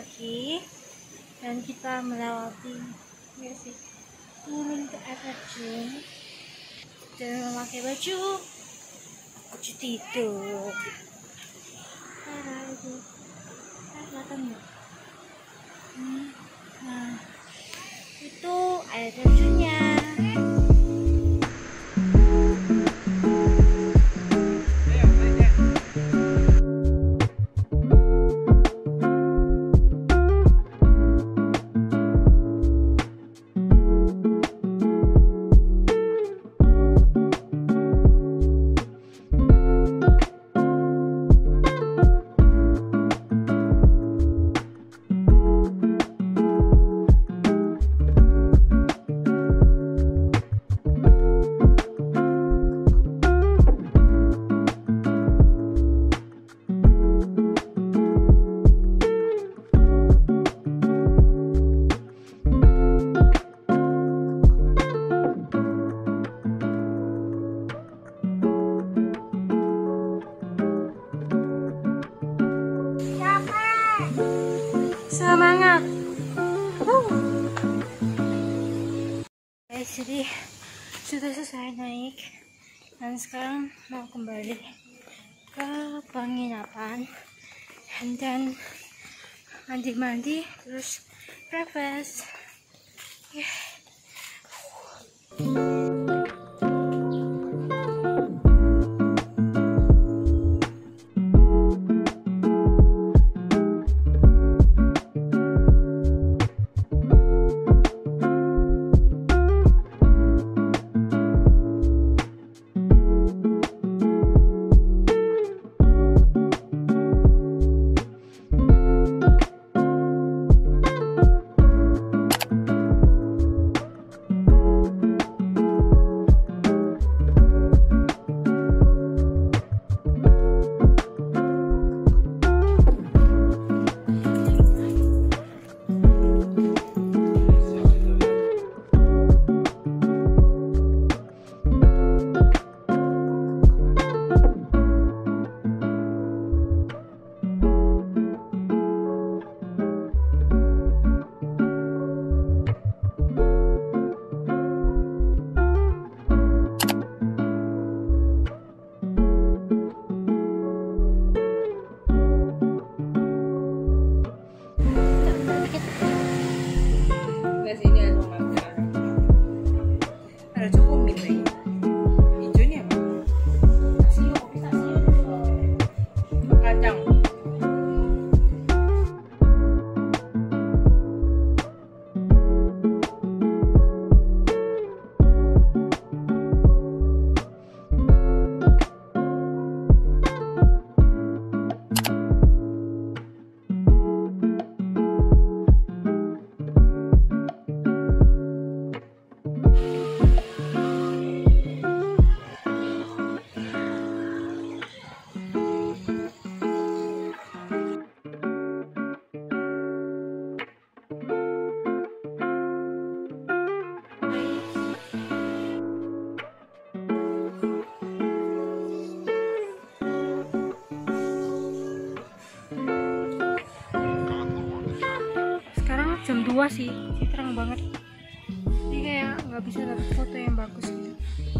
kaki dan kita melewati turun ke air terjun dan memakai baju tidur. Itu kelihatan nggak? Nah, itu air terjunnya. Semangat. Guys, jadi sudah selesai naik dan sekarang mau kembali ke penginapan dan mandi-mandi terus breakfast. Jam 2 sih, terang banget. Jadi kayak nggak bisa dapat foto yang bagus gitu.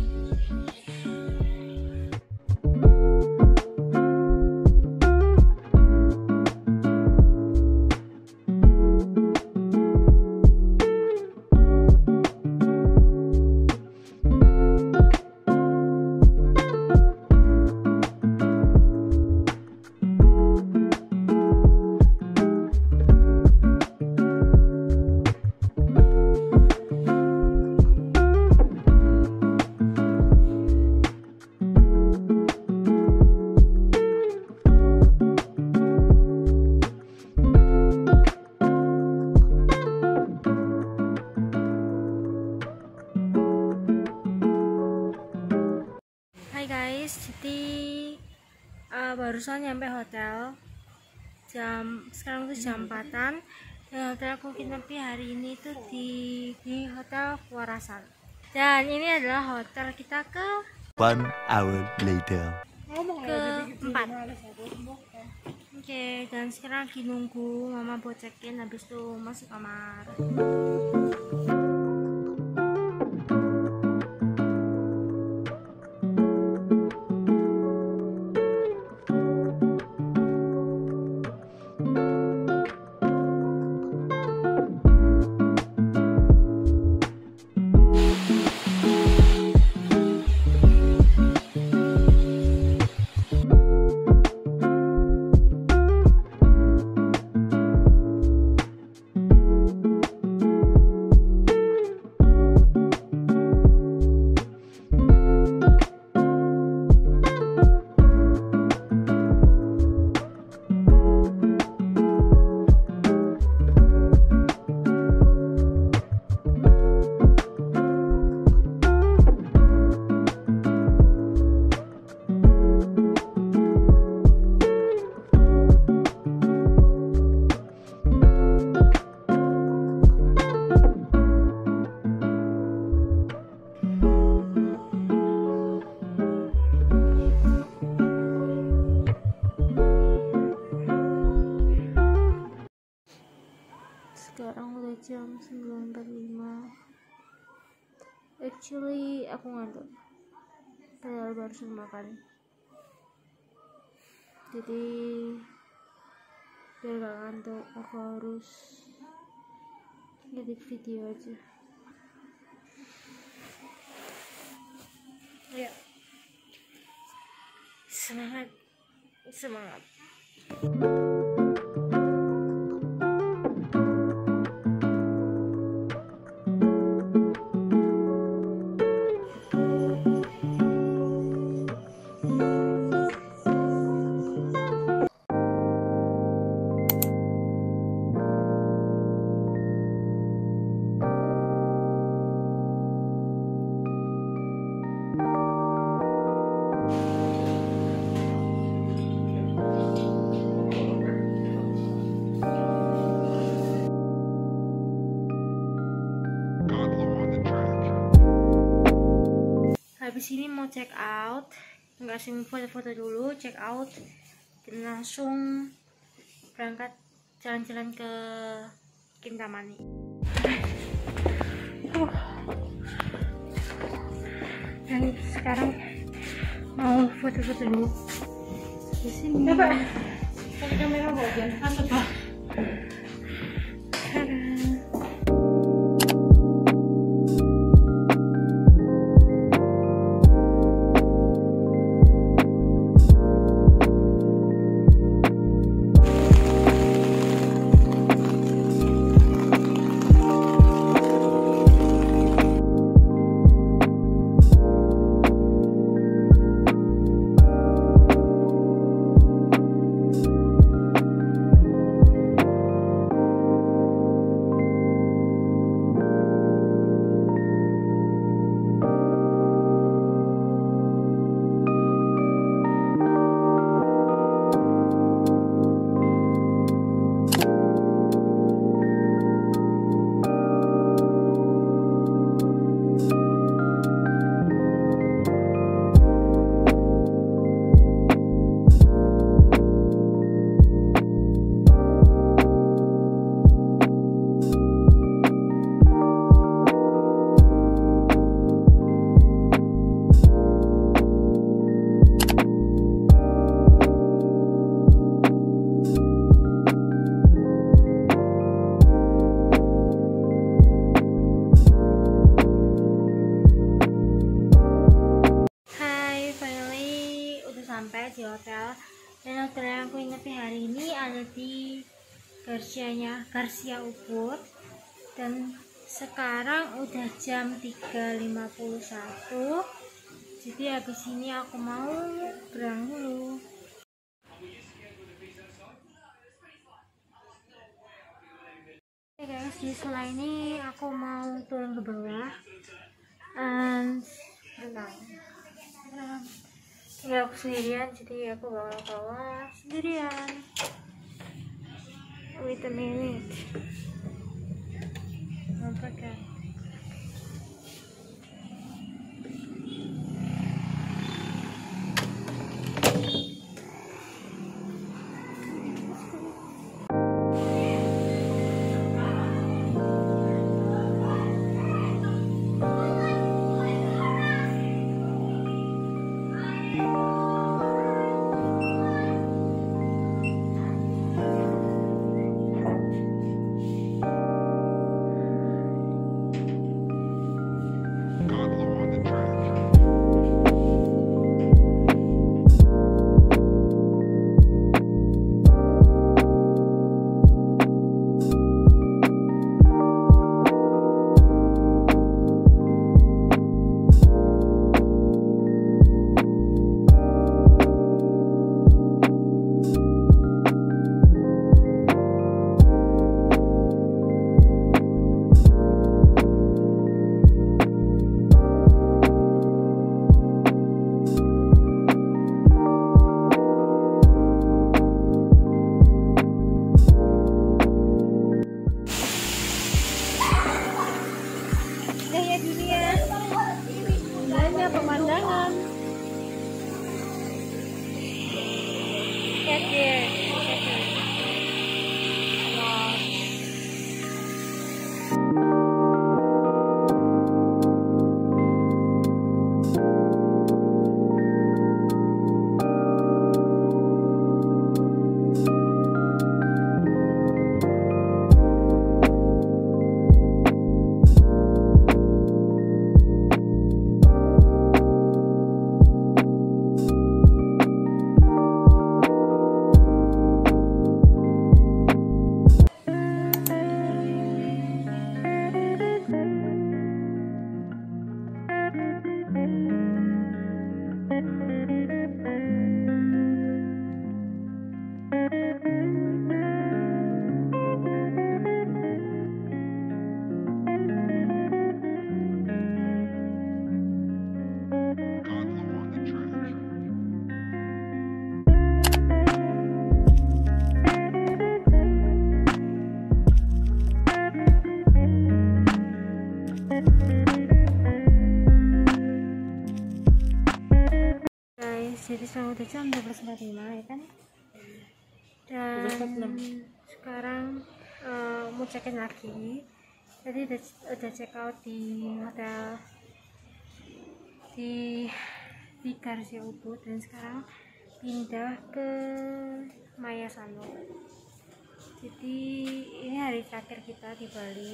Jadi barusan nyampe hotel sekarang tuh jam 4-an dan hotel aku nginep hari ini tuh di hotel Warasan. Dan ini adalah hotel kita ke 1 hour later. keempat. Oke, dan sekarang lagi nunggu mama buat check-in, habis itu masuk kamar. Sekarang udah jam 9.45. Actually aku ngantuk, padahal barusan makan. Jadi biar gak ngantuk, aku harus edit video aja. Ya, semangat. Habis ini mau check out, nggak sih, foto-foto dulu, check out, dan langsung berangkat jalan-jalan ke Kintamani. Dan sekarang mau foto-foto dulu di sini. Coba pakai kamera bagian atas, Pak. Sampai di hotel, dan hotel yang aku ingat hari ini ada di Garcia Ubud, dan sekarang udah jam 3.51, jadi habis ini aku mau berangkat dulu. Oke guys, di setelah ini aku mau turun ke bawah dan berenang. Tinggal aku sendirian, jadi aku bawa sendirian. Wait a minute. Nampaknya. pemandangan. Lihat dia. Jadi sekarang udah jam 12.45 ya kan, dan sekarang mau check-in lagi. Jadi udah check out di hotel di Garcia Ubud, dan sekarang pindah ke Maya Sanur. Jadi ini hari terakhir kita di Bali,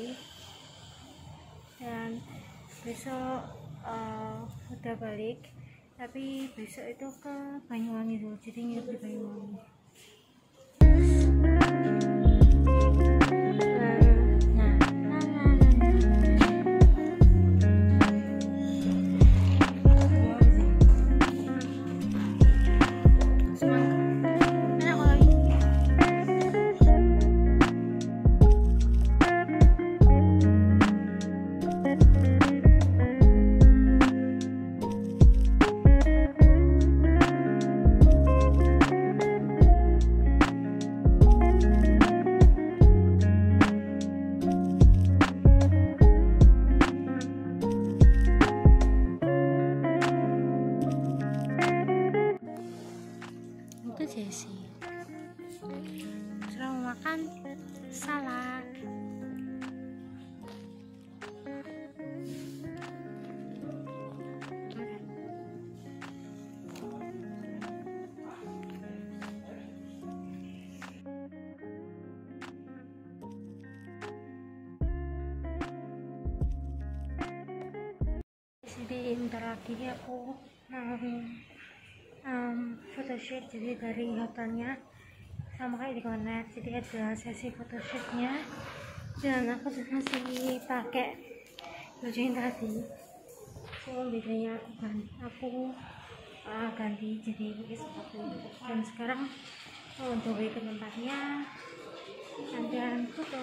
dan besok udah balik. Tapi besok itu ke Banyuwangi dulu, jadi nginep di Banyuwangi. Itu Jessie. Sekarang mau makan salad. Jadi bentar lagi aku photoshoot, jadi dari hotelnya sama kayak di Connect, jadi ada sesi photoshootnya, dan aku masih pakai baju yang tadi. So bedanya aku ganti jadi pakai sepatu, dan sekarang untuk ke tempatnya dan foto.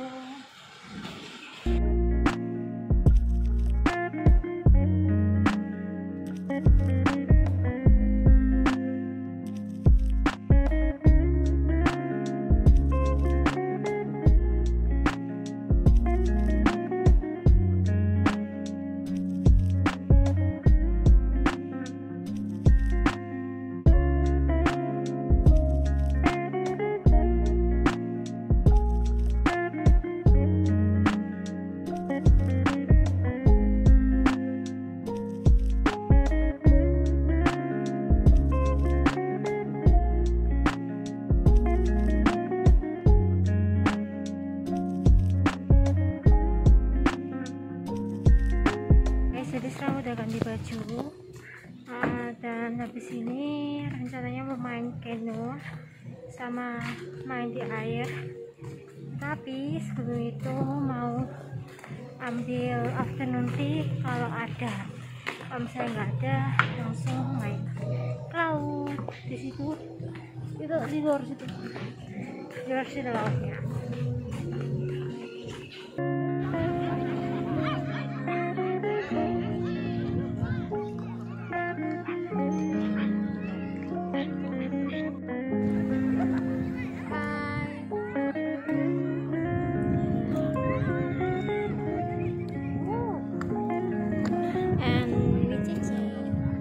Jadi sekarang udah ganti baju, dan habis ini rencananya mau main kano sama main di air, tapi sebelum itu mau ambil afternoon tea kalau ada. Kalau misalnya nggak ada, langsung main ke laut. Di situ itu di luar situ lautnya. And we check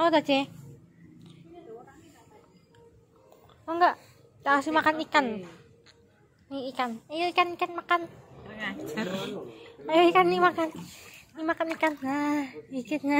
Mau tak, Ce? Oh enggak, tak kasih makan ikan. Nih ikan, ayo ikan makan. Ayo ikan nih makan. Ini makan ikan. Nah, dikitnya.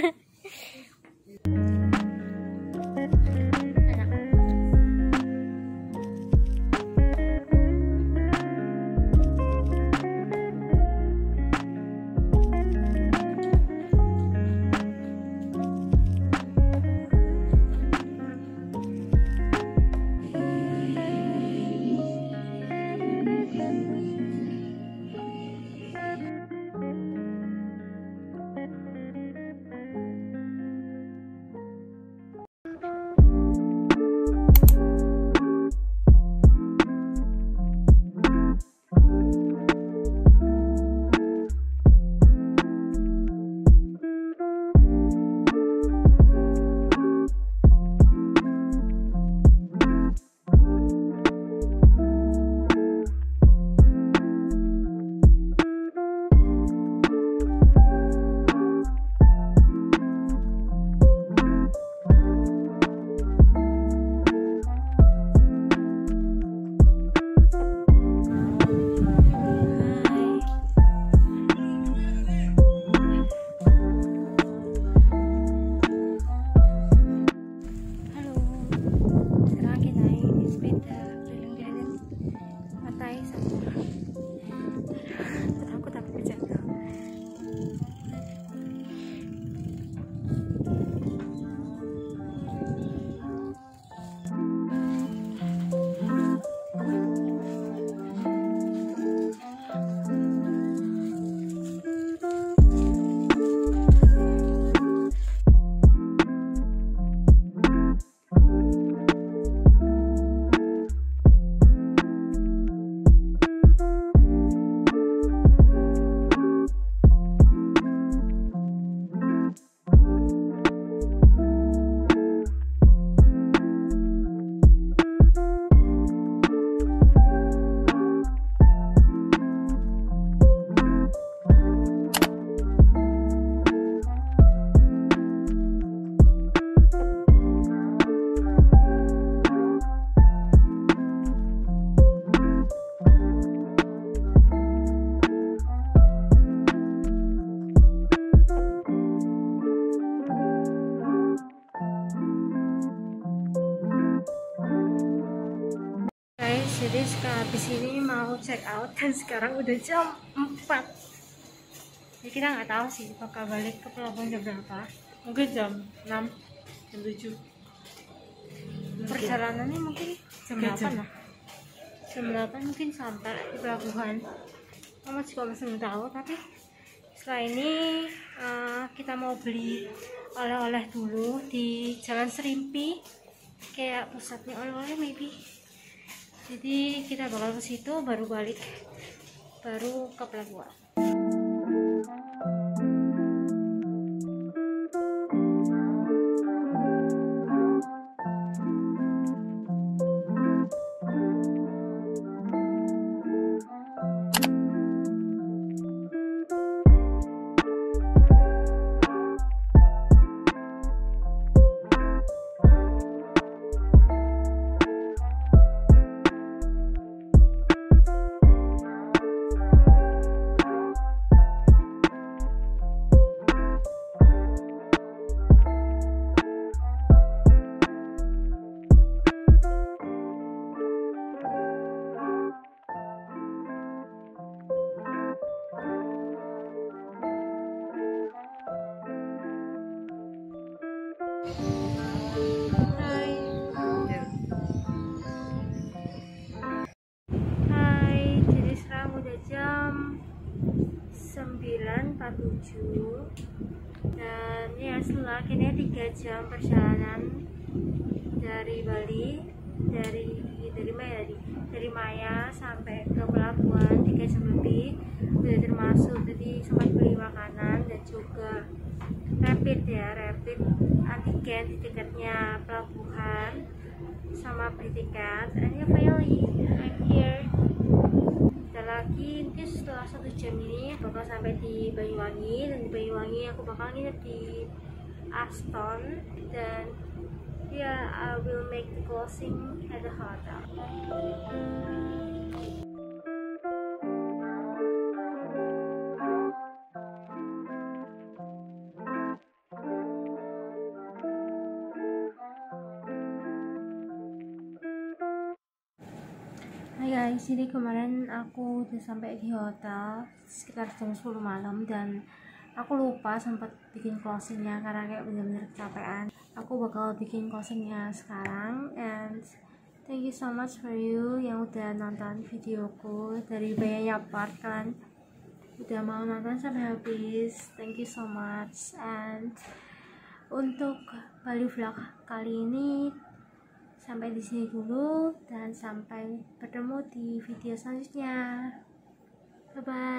Jadi habis ini mau check out dan sekarang udah jam 4. Jadi kita nggak tahu sih bakal balik ke pelabuhan jam berapa. Mungkin jam 6, jam 7. Perjalanannya mungkin jam 8 lah. Jam 8 mungkin sampai di pelabuhan. Mama juga masih belum tahu, tapi setelah ini kita mau beli oleh-oleh dulu di Jalan Serimpi, kayak pusatnya oleh-oleh maybe. Jadi kita bakal ke situ baru balik, baru ke pelabuhan. Hai, jadi sekarang udah jam 9.47 dan ya setelah akhirnya 3 jam perjalanan dari Bali, dari Maya sampai ke pelabuhan 3 jam lebih, udah termasuk tadi sempat beli makanan dan juga rapid antigen di tiketnya pelabuhan sama beli tiket. And ya finally I'm here. Kita lagi mungkin setelah 1 jam ini bakal sampai di Banyuwangi, dan di Banyuwangi aku bakal nginep di Aston, dan I will make the closing at the hotel. Hai guys, jadi kemarin aku udah sampai di hotel sekitar jam 10 malam dan aku lupa sempat bikin closingnya karena kayak bener-bener kecapean. Aku bakal bikin closingnya sekarang, and thank you so much for you yang udah nonton videoku dari banyak part, kan udah mau nonton sampai habis. Thank you so much. And untuk Bali vlog kali ini sampai di sini dulu, dan sampai bertemu di video selanjutnya. Bye bye.